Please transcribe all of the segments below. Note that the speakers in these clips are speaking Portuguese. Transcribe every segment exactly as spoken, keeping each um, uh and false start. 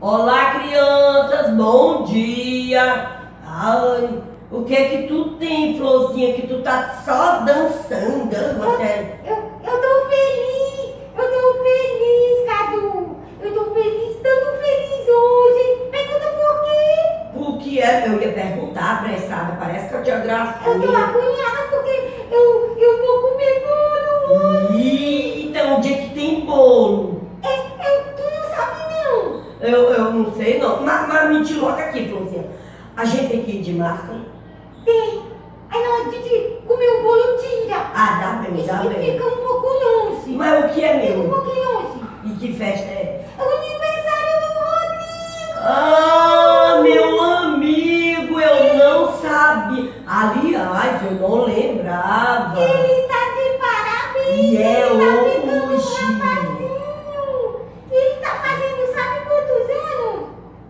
Olá, crianças, bom dia. Ai, o que é que tu tem, Florzinha, que tu tá só dançando? Eu, eu, eu tô feliz, eu tô feliz, Cadu. Eu tô feliz, tanto feliz hoje. Pergunta por quê? Por que é? Eu ia perguntar, apressada, parece que eu tinha gracinha. Eu tô agoniada porque eu, eu vou comer bolo hoje. Ih, então onde é que tem bolo? É, eu, tu não sabe não. Eu, eu não sei não, mas, mas me coloca aqui, Florzinha. A gente tem que ir de máscara? Tem. Aí na hora de comer o bolo, tira. Ah, dá bem, dá E bem. fica um pouco longe. Mas o que é Fica um mesmo? pouquinho longe. E que festa é? É o aniversário do Rodrigo. Ah, meu amigo, eu não sabia. Aliás, eu não lembrava. Ele tá de parabéns. E é Ele tá ficando um hoje. rapazinho. Ele tá fazendo sabe quantos anos?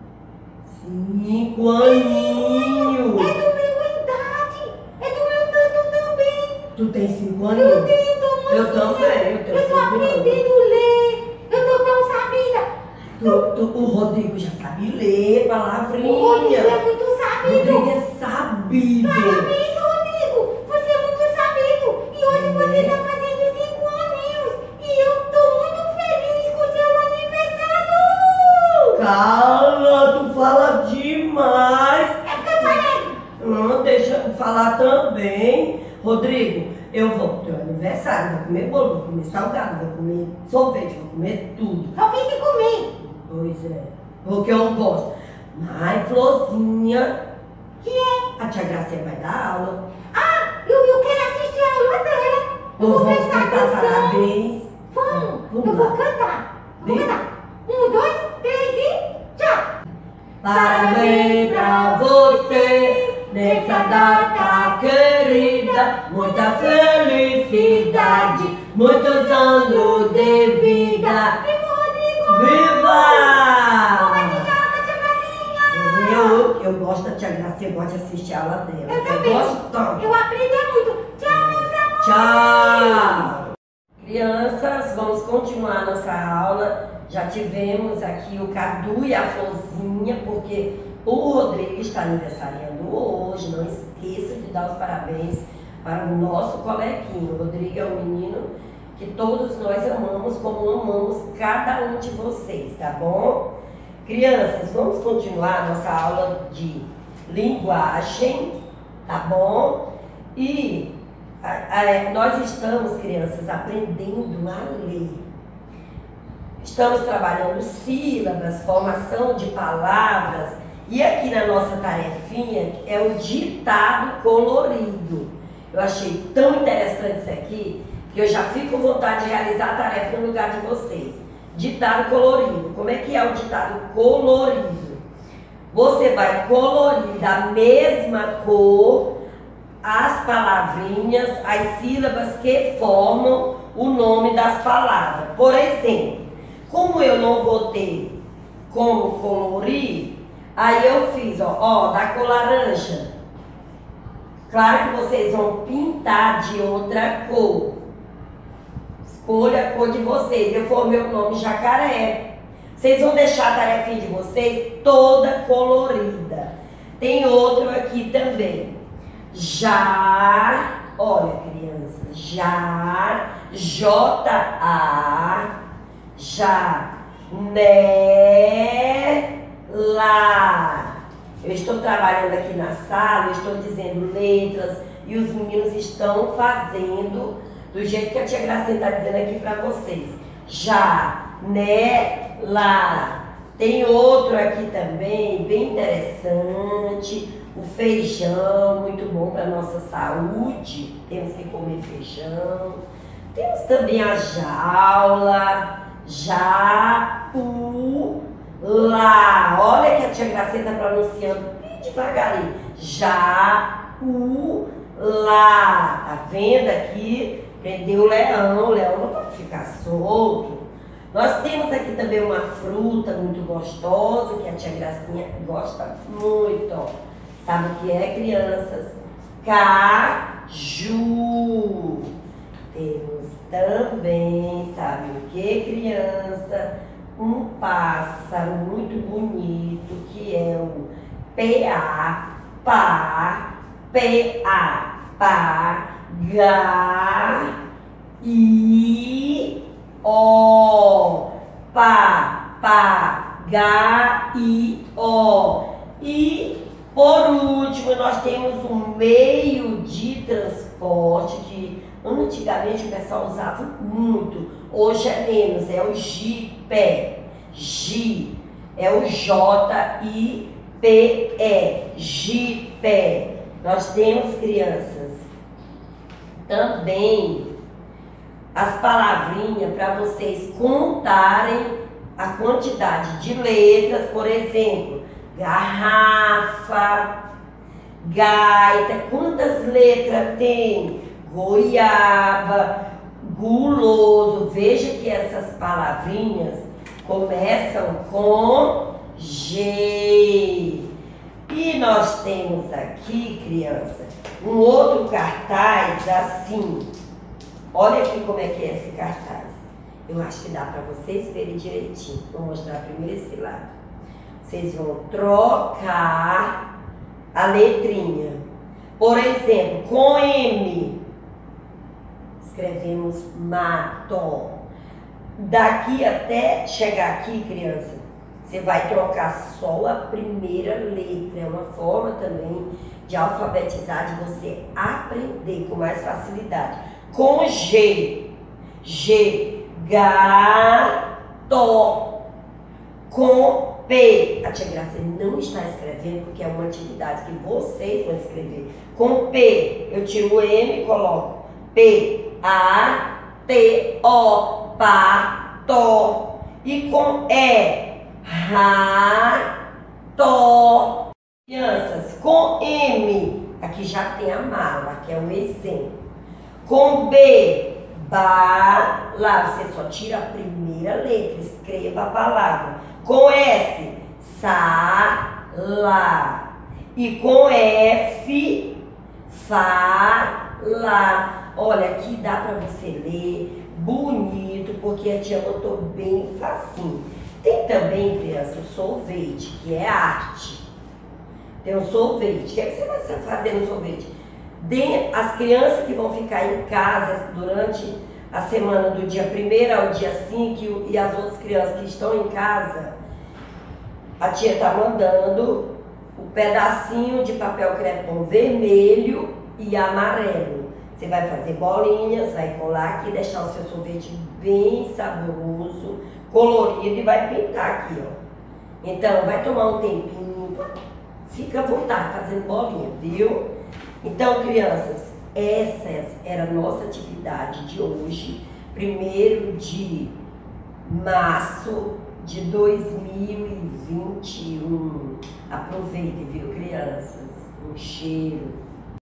Cinco aninhos. É do meu idade. É do meu tanto também. Tu tem cinco Eu aninhos? tenho, tô mocinha. Eu também, eu tenho Eu tô cinco anos. aprendendo a ler. Eu tô tão sabida. Tu, tu, o Rodrigo já sabe ler palavrinha. O Rodrigo é muito sabido. Rodrigo é sabido. Parabéns, Rodrigo. Você é muito sabido. E hoje você tá fazendo cinco aninhos. E eu tô muito feliz com o seu aniversário. Cala, tu fala demais. É porque eu falei. Não, deixa eu falar também. Rodrigo, eu vou pro teu aniversário, vou comer bolo, vou comer salgado, vou comer sorvete, vou comer tudo. Só pense comer. Pois é, porque eu gosto. Mas, Florzinha, Que é? a tia Gracinha vai dar aula. Ah, eu, eu quero assistir a aula dela. Eu Nós vou vamos prestar cantar atenção. parabéns. Vamos. Vamos Eu vou lá. cantar. Vou Vem. cantar. Um, dois, três e tchau. Parabéns pra você nessa data querida, muita felicidade, muitos anos de vida. Viva o Rodrigo. Viva! Vamos assistir a aula da tia Gracinha. Eu, eu gosto da tia Gracinha, eu gosto de assistir a aula dela. Eu também. gosto tanto. Eu aprendi muito. Tchau, meus amores. Tchau! Crianças, vamos continuar nossa aula. Já tivemos aqui o Cadu e a Florzinha, porque o Rodrigo está aniversariando hoje. Não esqueça de dar os parabéns para o nosso coleguinho. O Rodrigo é um menino que todos nós amamos, como amamos cada um de vocês, tá bom? Crianças, vamos continuar nossa aula de linguagem, tá bom? E a, a, nós estamos, crianças, aprendendo a ler. Estamos trabalhando sílabas, formação de palavras, e aqui na nossa tarefinha é o ditado colorido. Eu achei tão interessante isso aqui que eu já fico com vontade de realizar a tarefa no lugar de vocês. Ditado colorido. Como é que é o ditado colorido? Você vai colorir da mesma cor as palavrinhas, as sílabas que formam o nome das palavras. Por exemplo, como eu não vou ter como colorir, aí eu fiz, ó, ó, da cor laranja. Claro que vocês vão pintar de outra cor. Escolha a cor de vocês. Eu formei o nome jacaré. Vocês vão deixar a tarefinha de vocês toda colorida. Tem outro aqui também. Jar, olha crianças, jar, J-A, janela. Eu estou trabalhando aqui na sala, eu estou dizendo letras e os meninos estão fazendo do jeito que a tia Gracinha está dizendo aqui para vocês. Janela. Tem outro aqui também, bem interessante. O feijão, muito bom para nossa saúde. Temos que comer feijão. Temos também a jaula. Jaula. Olha que a tia Gracinha está pronunciando bem devagarinho. Jaula. Tá vendo aqui? Prendeu o leão. O leão não pode ficar solto. Nós temos aqui também uma fruta muito gostosa que a tia Gracinha gosta muito. Ó. Sabe o que é, crianças? Caju. Temos também, sabe o que, criança? um pássaro muito bonito, que é o P-A, pá, P-A, pá, G, I, O, pá, pá, G, I, O. E, por último, nós temos um meio de transporte que antigamente o pessoal usava muito, hoje é menos, é o J-P, G, é o J I P E, J-P. Nós temos, crianças, também as palavrinhas para vocês contarem a quantidade de letras, por exemplo, garrafa, gaita, quantas letras tem? Goiaba, guloso. Veja que essas palavrinhas começam com G. E nós temos aqui, criança, um outro cartaz assim. Olha aqui como é que é esse cartaz. Eu acho que dá para vocês verem direitinho. Vou mostrar primeiro esse lado. Vocês vão trocar a letrinha. Por exemplo, com M, escrevemos mato. Daqui até chegar aqui, criança, você vai trocar só a primeira letra. É uma forma também de alfabetizar, de você aprender com mais facilidade. Com G, G, gato. Com P, a tia Graça não está escrevendo porque é uma atividade que vocês vão escrever. Com P, eu tiro o M e coloco P, A, T, O, pato. E com E, rato. Crianças, com M, aqui já tem a mala, que é um exemplo. Com B, bala, você só tira a primeira letra, escreva a palavra. Com S, sala. E com F, fala. Olha, aqui dá para você ler bonito, porque a tia botou bem facinho. Tem também, criança, o sorvete, que é arte. Tem um sorvete. O que é que você vai fazer no sorvete? As crianças que vão ficar em casa durante a semana do dia primeiro ao dia cinco e as outras crianças que estão em casa, a tia está mandando o pedacinho de papel crepom vermelho e amarelo. Você vai fazer bolinhas, vai colar aqui, deixar o seu sorvete bem saboroso, colorido e vai pintar aqui, ó. Então, vai tomar um tempinho, fica à vontade fazendo bolinha, viu? Então, crianças, essa era a nossa atividade de hoje, primeiro de março de dois mil e vinte e um. Aproveitem, viu, crianças? Um cheiro.